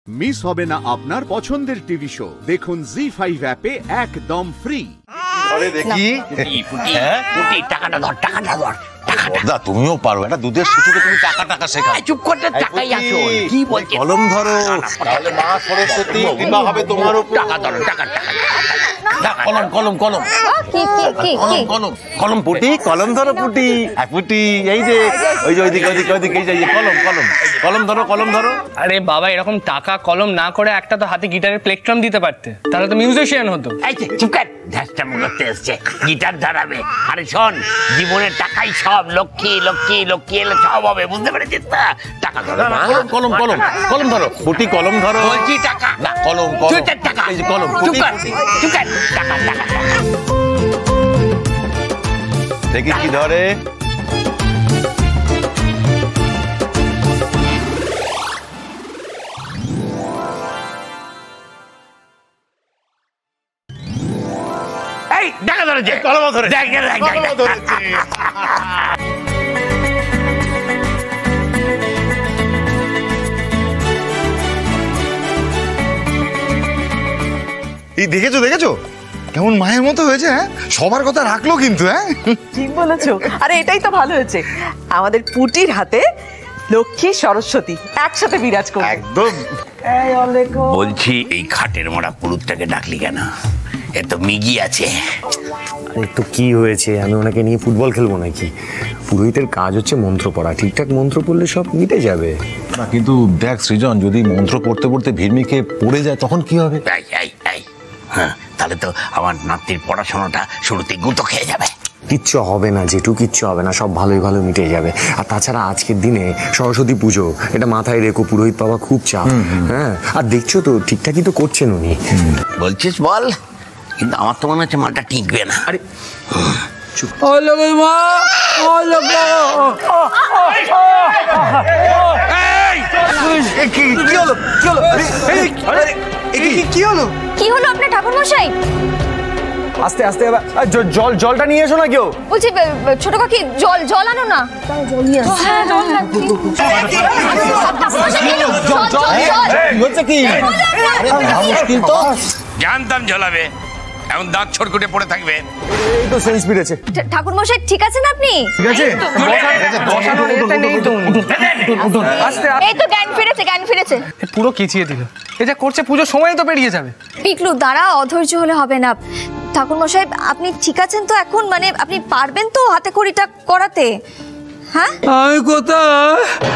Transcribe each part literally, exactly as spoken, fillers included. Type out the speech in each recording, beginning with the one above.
Miss হবে না আপনার পছন্দের টিভি শো। দেখুন জি ফাইভ অ্যাপে একদম ফ্রি। আরে দেখি টাকাটা ধর, টাকাটা ধর। দাদা তুমিও পারো, একটা দুধের শিশুকে তুমি টাকা টাকা শেখাও। চুপ করতে টাকাই আসো। কি বলছিস? কলম ধরো, তাহলে মা সরস্বতী কৃপা হবে তোমার উপর। টাকা ধরো, টাকা টাকা। কলম কলম কলম কি কি কি কলম কলম কলম পুটি, কলম ধরো পুটি, পুটি এই যে ওই যে ওইদিকে ওইদিকে ওইদিকে এই যে কলম কলম কলম ধরো কলম ধরো। আরে বাবা, এরকম টাকা কলম না করে একটা তো হাতে গিটারের প্লেকট্রাম দিতে পারতে, তাহলে তো মিউজিশিয়ান হতো। এই যে চুপ কর, ধ্যাসটা মুখতে এসছে, গিটার ধরাবে। আরে শোন, জীবনের টাকাই সব। লক্ষ্মী লক্ষ্মী লক্ষ্মী এলে সব হবে, বুঝতে পেরেছিস না? টাকা ধরো, কলম কলম কলম ধরো পুটি, কলম ধরো। বলছি টাকা না, কলম কলম টাকা। এই যে কলম চুপ পুটি কর, চুপ কর, টাকা টাকা। দেখি কি ধরে। এই টাকা ধরেছে, কলম ধরেছে, দেখ দেখ কলম ধরেছে। এই দেখেছো দেখেছো কেমন মায়ের মতো হয়েছে? হ্যাঁ, সবার কথা রাখলো কিন্তু। হ্যাঁ, ঠিক বলেছো। আরে এটাই তো ভালো হয়েছে, আমাদের পুটির হাতে লক্ষ্মী সরস্বতী একসাথে বিরাজ করবে। একদম। বলছি এই খাটের মোড়া পুরুতটাকে ডাকলি কেন? এ তো মিগি আছে। আরে তো কি হয়েছে, আমি ওনাকে নিয়ে ফুটবল খেলবো নাকি? পুরোহিতের কাজ হচ্ছে মন্ত্র পড়া, ঠিকঠাক মন্ত্র পড়লে সব মিটে যাবে। না কিন্তু দেখ সৃজন, যদি মন্ত্র পড়তে পড়তে ভিড়মিকে পড়ে যায় তখন কি হবে? এই এই এই হ্যাঁ, তাহলে তো আমার নাতির পড়াশোনাটা শুরুতে গুঁতো খেয়ে যাবে। কিচ্ছু হবে না জেঠু, কিচ্ছু হবে না, সব ভালোই ভালো মিটে যাবে। আর তাছাড়া আজকের দিনে সরস্বতী পুজো, এটা মাথায় রেখো, পুরোহিত বাবা খুব চাপ। হ্যাঁ, আর দেখছো তো ঠিকঠাকই তো করছেন উনি। বলছিস বল, কিন্তু আমার তো মনে হচ্ছে মালটা টিকবে না। আরে কি হলো কি হলো কি হলো কি হলো আপনার ঠাকুর মশাই? আস্তে আস্তে, জল জলটা নিয়ে এসো না কেউ। বলছি ছোট কাকি, জল জল আনো না। জল নিয়ে আসো। হ্যাঁ, জল হচ্ছে কি? মুশকিল তো। জানতাম ঝোলাবে, এখন দাঁত ছড়কুটে পড়ে থাকবে। এই তো সেন্স ফিরেছে। ঠাকুর মশাই ঠিক আছেন আপনি? ঠিক আছে, এই তো জ্ঞান ফিরেছে, জ্ঞান ফিরেছে। পুরো কিচিয়ে দিল, এটা করছে পুজোর সময় তো পেরিয়ে যাবে। পিকলু দাঁড়া, অধৈর্য হলে হবে না। ঠাকুর মশাই আপনি ঠিক আছেন তো এখন? মানে আপনি পারবেন তো হাতে খড়িটা করাতে? হ্যাঁ, আমি কোথায়,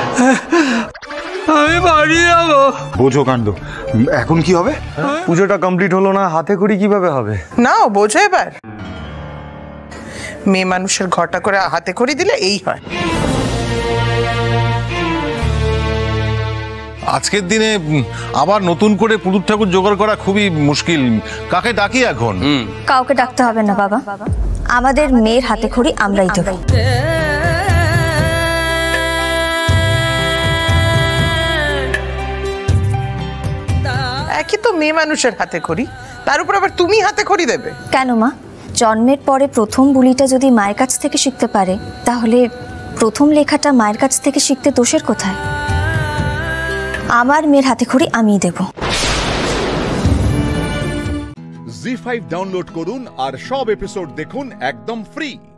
আমি বাড়ি যাবো। বোঝো কাণ্ড, এখন কি হবে? পুজোটা কমপ্লিট হলো না, হাতে খড়ি কিভাবে হবে? না বোঝো, এবার মেয়ে মানুষের ঘটা করে হাতে খড়ি দিলে এই হয়। আজকের দিনে আবার নতুন করে পুরুত ঠাকুর জোগাড় করা খুবই মুশকিল। কাকে ডাকি এখন? কাউকে ডাকতে হবে না বাবা, আমাদের মেয়ের হাতে খড়ি আমরাই দেব। একই তো মেয়ে মানুষের হাতে খড়ি, তার উপর আবার তুমি হাতে খড়ি দেবে কেন মা? জন্মের পরে প্রথম বুলিটা যদি মায়ের কাছ থেকে শিখতে পারে, তাহলে প্রথম লেখাটা মায়ের কাছ থেকে শিখতে দোষের কোথায়? আমার মেয়ের হাতে খড়ি আমিই দেব। জি ফাইভ ডাউনলোড করুন আর সব এপিসোড দেখুন একদম ফ্রি।